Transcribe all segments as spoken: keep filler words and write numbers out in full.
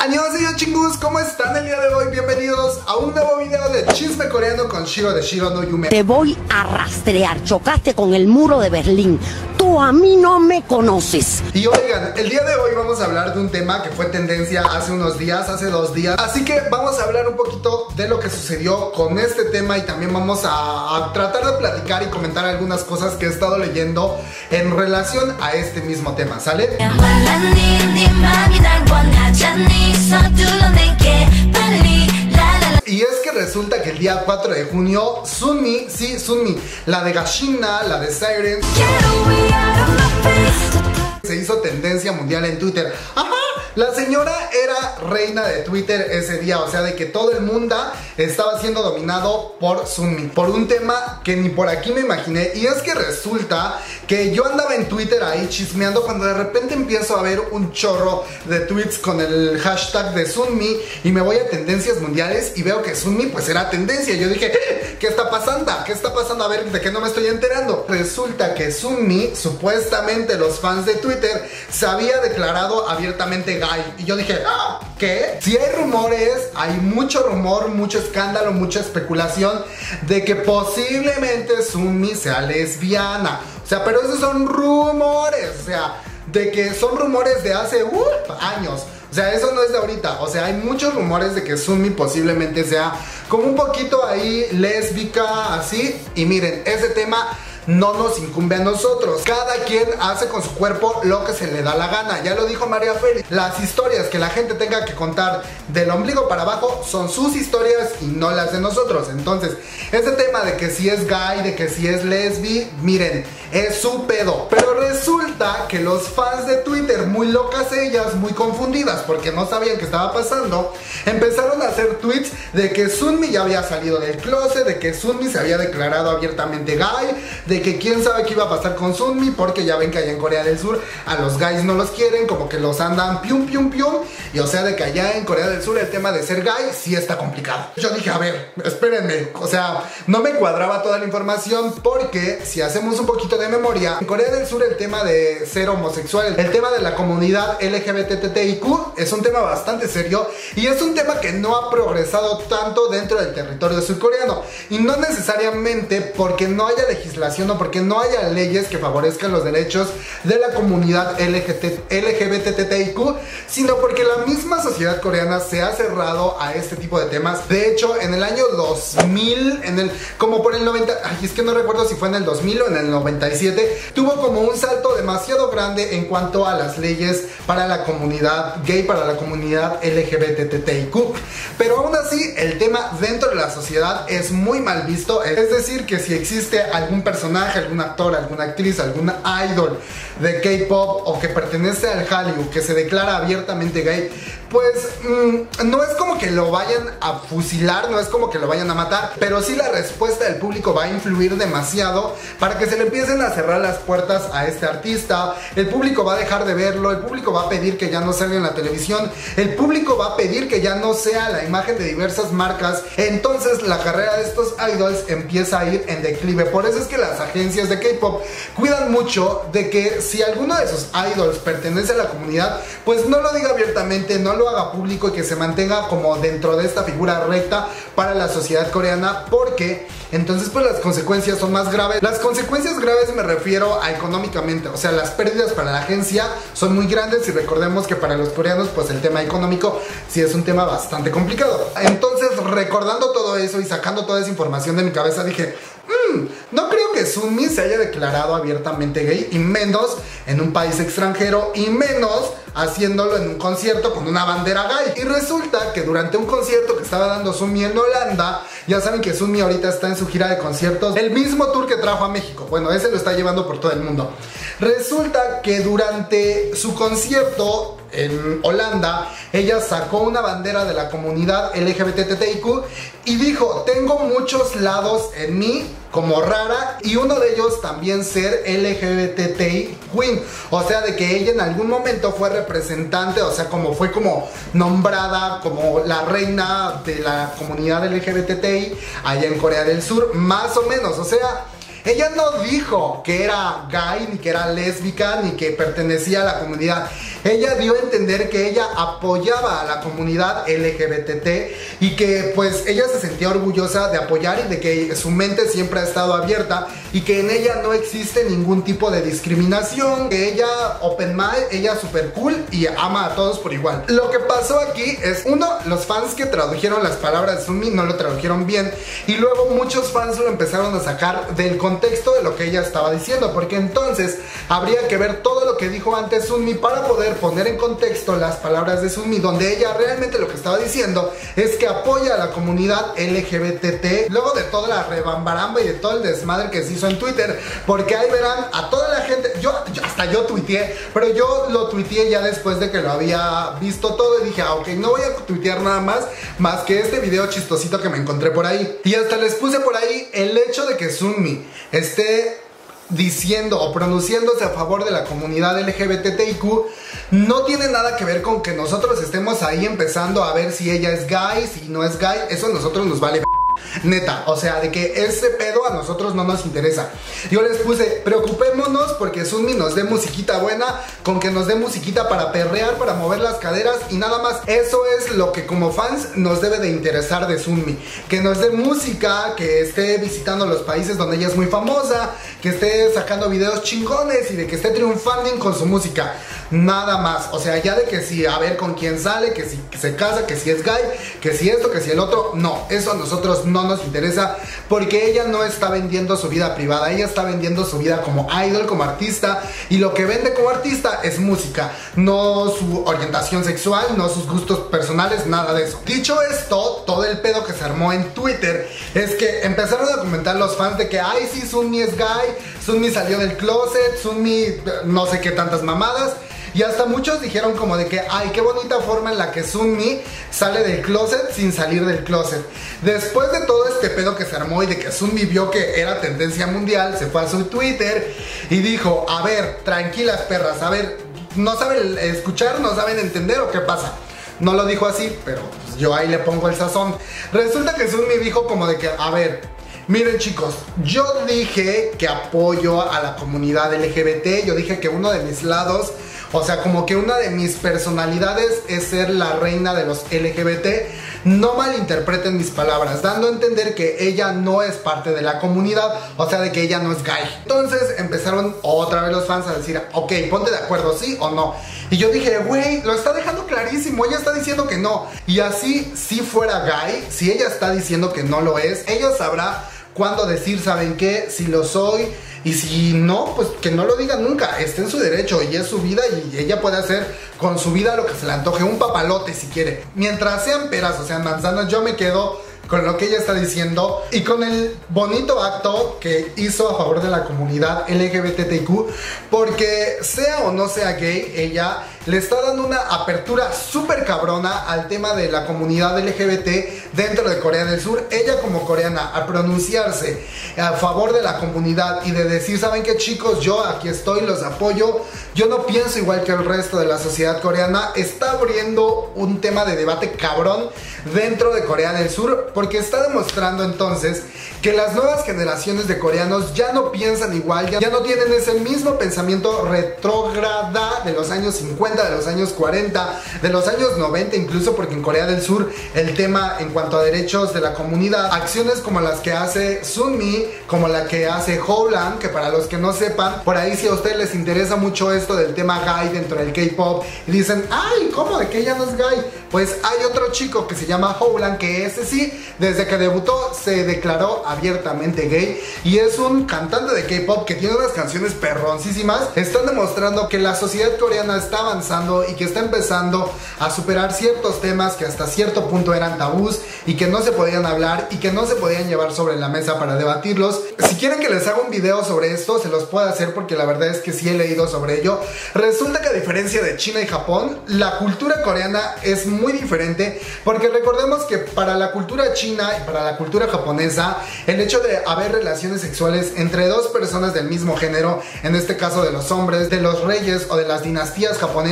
Annyeonghaseyo chingus, ¿cómo están el día de hoy? Bienvenidos a un nuevo video de chisme coreano con Shiro de Shiro no Yume. Te voy a rastrear, chocaste con el muro de Berlín. Tú a mí no me conoces. Y oigan, el día de hoy vamos a hablar de un tema que fue tendencia hace unos días, hace dos días. Así que vamos a hablar un poquito de lo que sucedió con este tema y también vamos a, a tratar de platicar y comentar algunas cosas que he estado leyendo en relación a este mismo tema, ¿sale? Y es que resulta que el día cuatro de junio, Sunmi, sí, Sunmi, la de Gashina, la de Siren, se hizo tendencia mundial en Twitter. ¡Ajá! La señora era reina de Twitter ese día, o sea, de que todo el mundo estaba siendo dominado por Sunmi, por un tema que ni por aquí me imaginé. Y es que resulta que yo andaba en Twitter ahí chismeando cuando de repente empiezo a ver un chorro de tweets con el hashtag de Sunmi y me voy a tendencias mundiales y veo que Sunmi pues era tendencia. Yo dije, ¿qué está pasando? ¿Qué está pasando? A ver, ¿de qué no me estoy enterando? Resulta que Sunmi, supuestamente los fans de Twitter, se había declarado abiertamente gay. Y yo dije, ¿ah? ¿Qué? Si hay rumores, hay mucho rumor, mucho escándalo, mucha especulación de que posiblemente Sunmi sea lesbiana. O sea, pero esos son rumores, o sea, de que son rumores de hace uh, años. O sea, eso no es de ahorita. O sea, hay muchos rumores de que Sunmi posiblemente sea como un poquito ahí lésbica, así. Y miren, ese tema no nos incumbe a nosotros. Cada quien hace con su cuerpo lo que se le da la gana. Ya lo dijo María Félix. Las historias que la gente tenga que contar del ombligo para abajo son sus historias y no las de nosotros. Entonces, ese tema de que si es gay, de que si es lesbi, miren, es su pedo. Pero resulta que los fans de Twitter, muy locas ellas, muy confundidas porque no sabían qué estaba pasando, empezaron a hacer tweets de que Sunmi ya había salido del closet, de que Sunmi se había declarado abiertamente gay, de que quién sabe qué iba a pasar con Sunmi, porque ya ven que allá en Corea del Sur a los gays no los quieren, como que los andan pium pium pium. Y o sea, de que allá en Corea del Sur el tema de ser gay sí está complicado. Yo dije, a ver, espérenme, o sea, no me cuadraba toda la información, porque si hacemos un poquito de memoria, en Corea del Sur el tema de ser homosexual, el tema de la comunidad L G B T I Q es un tema bastante serio y es un tema que no ha progresado tanto dentro del territorio surcoreano, y no necesariamente porque no haya legislación o porque no haya leyes que favorezcan los derechos de la comunidad L G B T I Q, sino porque la misma sociedad coreana se ha cerrado a este tipo de temas. De hecho, en el año dos mil, en el, como por el noventa, ay, es que no recuerdo si fue en el dos mil o en el noventa y siete, tuvo como un salto demasiado grande en cuanto a las leyes para la comunidad gay, para la comunidad L G B T I Q. Pero aún así, el tema dentro de la sociedad es muy mal visto. Es decir, que si existe algún personaje, algún actor, alguna actriz, algún idol de K-pop o que pertenece al Hallyu que se declara abiertamente gay, pues mmm, no es como que lo vayan a fusilar, no es como que lo vayan a matar, pero sí la respuesta del público va a influir demasiado para que se le empiecen a cerrar las puertas a este artista. El público va a dejar de verlo, el público va a pedir que ya no salga en la televisión, el público va a pedir que ya no sea la imagen de diversas marcas. Entonces la carrera de estos idols empieza a ir en declive. Por eso es que las agencias de K-pop cuidan mucho de que si alguno de esos idols pertenece a la comunidad, pues no lo diga abiertamente, no lo haga público y que se mantenga como dentro de esta figura recta para la sociedad coreana, porque entonces pues las consecuencias son más graves. Las consecuencias graves me refiero a económicamente, o sea, las pérdidas para la agencia son muy grandes y recordemos que para los coreanos pues el tema económico sí es un tema bastante complicado. Entonces, recordando todo eso y sacando toda esa información de mi cabeza, dije, mmm, no creo que Sunmi se haya declarado abiertamente gay, y menos en un país extranjero, y menos haciéndolo en un concierto con una bandera gay. Y resulta que durante un concierto que estaba dando Sunmi en Holanda, ya saben que Sunmi ahorita está en su gira de conciertos, el mismo tour que trajo a México, bueno, ese lo está llevando por todo el mundo. Resulta que durante su concierto en Holanda, ella sacó una bandera de la comunidad L G B T I Q y dijo, tengo muchos lados en mí como rara, y uno de ellos también ser L G B T I Queen, o sea, de que ella en algún momento fue representante, o sea, como fue como nombrada como la reina de la comunidad L G B T I allá en Corea del Sur, más o menos. O sea, ella no dijo que era gay, ni que era lésbica, ni que pertenecía a la comunidad. ella dio a entender que ella apoyaba a la comunidad L G B T T y que pues ella se sentía orgullosa de apoyar y de que su mente siempre ha estado abierta y que en ella no existe ningún tipo de discriminación, que ella open mind, ella super cool y ama a todos por igual. Lo que pasó aquí es, uno, los fans que tradujeron las palabras de Sunmi no lo tradujeron bien y luego muchos fans lo empezaron a sacar del contexto de lo que ella estaba diciendo, porque entonces habría que ver todo lo que dijo antes Sunmi para poder poner en contexto las palabras de Sunmi, donde ella realmente lo que estaba diciendo es que apoya a la comunidad L G B T T, luego de toda la rebambaramba y de todo el desmadre que se hizo en Twitter, porque ahí verán a toda la gente, yo, yo hasta yo tuiteé, pero yo lo tuiteé ya después de que lo había visto todo y dije, ah, ok, no voy a tuitear nada más, más que este video chistosito que me encontré por ahí, y hasta les puse por ahí el hecho de que Sunmi esté diciendo o pronunciándose a favor de la comunidad L G B T T I Q no tiene nada que ver con que nosotros estemos ahí empezando a ver si ella es gay, si no es gay, eso a nosotros nos vale neta, o sea, de que ese pedo a nosotros no nos interesa. Yo les puse, preocupémonos porque Sunmi nos dé musiquita buena, con que nos dé musiquita para perrear, para mover las caderas y nada más. Eso es lo que como fans nos debe de interesar de Sunmi, que nos dé música, que esté visitando los países donde ella es muy famosa, que esté sacando videos chingones y de que esté triunfando con su música. Nada más, o sea, ya de que si a ver con quién sale, que si que se casa, que si es gay, que si esto, que si el otro, no, eso a nosotros no nos interesa, porque ella no está vendiendo su vida privada, ella está vendiendo su vida como idol, como artista, y lo que vende como artista es música, no su orientación sexual, no sus gustos personales, nada de eso. Dicho esto, todo el pedo que se armó en Twitter es que empezaron a comentar los fans de que, ay sí, Sunmi es gay, Sunmi salió del closet, Sunmi no sé qué tantas mamadas. Y hasta muchos dijeron como de que, ay, qué bonita forma en la que Sunmi sale del closet sin salir del closet. Después de todo este pedo que se armó y de que Sunmi vio que era tendencia mundial, se fue a su Twitter y dijo, a ver, tranquilas perras, a ver, no saben escuchar, no saben entender o qué pasa. No lo dijo así, pero pues yo ahí le pongo el sazón. Resulta que Sunmi dijo como de que, a ver, miren chicos, yo dije que apoyo a la comunidad L G B T, yo dije que uno de mis lados, o sea, como que una de mis personalidades es ser la reina de los L G B T. No malinterpreten mis palabras, dando a entender que ella no es parte de la comunidad, o sea, de que ella no es gay. Entonces empezaron otra vez los fans a decir, ok, ponte de acuerdo, sí o no. Y yo dije, güey, lo está dejando clarísimo, ella está diciendo que no. Y así, si fuera gay, si ella está diciendo que no lo es, ella sabrá cuándo decir, ¿saben qué? Si lo soy. Y si no, pues que no lo diga nunca, está en su derecho y es su vida y ella puede hacer con su vida lo que se le antoje, un papalote si quiere. Mientras sean peras o sean manzanas, yo me quedo con lo que ella está diciendo y con el bonito acto que hizo a favor de la comunidad L G B T T I Q, porque sea o no sea gay, ella le está dando una apertura súper cabrona al tema de la comunidad L G B T dentro de Corea del Sur. Ella como coreana, al pronunciarse a favor de la comunidad y de decir, ¿saben qué chicos? Yo aquí estoy, los apoyo, yo no pienso igual que el resto de la sociedad coreana, está abriendo un tema de debate cabrón dentro de Corea del Sur, porque está demostrando entonces que las nuevas generaciones de coreanos ya no piensan igual, ya, ya no tienen ese mismo pensamiento retrógrada de los años cincuenta, de los años cuarenta, de los años noventa incluso, porque en Corea del Sur el tema en cuanto a derechos de la comunidad, acciones como las que hace Sunmi, como la que hace Howland, que para los que no sepan, por ahí si a ustedes les interesa mucho esto del tema gay dentro del K-pop y dicen, ay, ¿cómo? ¿De que ella no es gay? Pues hay otro chico que se llama Howland, que ese sí, desde que debutó se declaró abiertamente gay y es un cantante de K-pop que tiene unas canciones perroncísimas. Están demostrando que la sociedad coreana está avanzando y que está empezando a superar ciertos temas que hasta cierto punto eran tabús y que no se podían hablar y que no se podían llevar sobre la mesa para debatirlos. Si quieren que les haga un video sobre esto, se los puedo hacer porque la verdad es que sí he leído sobre ello. Resulta que a diferencia de China y Japón, la cultura coreana es muy diferente, porque recordemos que para la cultura china y para la cultura japonesa, el hecho de haber relaciones sexuales entre dos personas del mismo género, en este caso de los hombres, de los reyes o de las dinastías japonesas,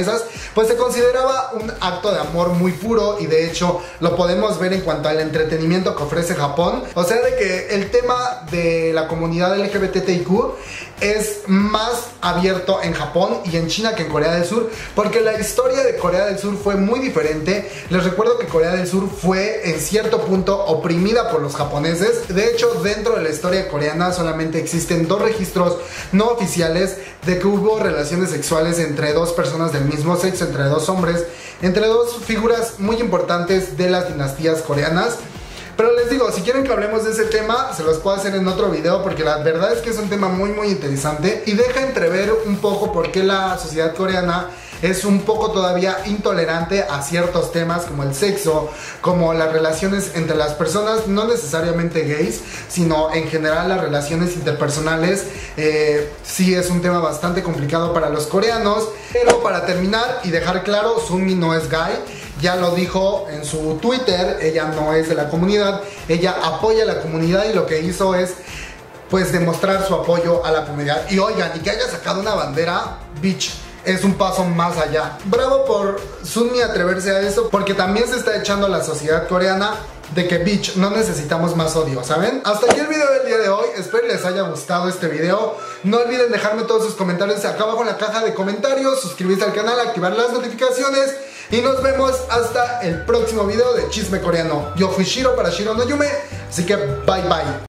japonesas, pues se consideraba un acto de amor muy puro, y de hecho lo podemos ver en cuanto al entretenimiento que ofrece Japón. O sea, de que el tema de la comunidad L G B T T I Q es más abierto en Japón y en China que en Corea del Sur, porque la historia de Corea del Sur fue muy diferente. Les recuerdo que Corea del Sur fue en cierto punto oprimida por los japoneses. De hecho, dentro de la historia coreana solamente existen dos registros no oficiales de que hubo relaciones sexuales entre dos personas del mismo sexo, entre dos hombres, entre dos figuras muy importantes de las dinastías coreanas. Pero les digo, si quieren que hablemos de ese tema, se los puedo hacer en otro video, porque la verdad es que es un tema muy muy interesante y deja entrever un poco por qué la sociedad coreana es un poco todavía intolerante a ciertos temas como el sexo, como las relaciones entre las personas, no necesariamente gays, sino en general las relaciones interpersonales. Eh, sí es un tema bastante complicado para los coreanos. Pero para terminar y dejar claro, Sunmi no es gay. Ya lo dijo en su Twitter, ella no es de la comunidad, ella apoya a la comunidad y lo que hizo es pues demostrar su apoyo a la comunidad. Y oigan, y que haya sacado una bandera, bitch, es un paso más allá. Bravo por Sunmi atreverse a eso, porque también se está echando a la sociedad coreana de que, bitch, no necesitamos más odio, ¿saben? Hasta aquí el video del día de hoy. Espero les haya gustado este video. No olviden dejarme todos sus comentarios acá abajo en la caja de comentarios, suscribirse al canal, activar las notificaciones, y nos vemos hasta el próximo video de Chisme Coreano. Yo fui Shiro para Shiro no Yume, así que bye bye.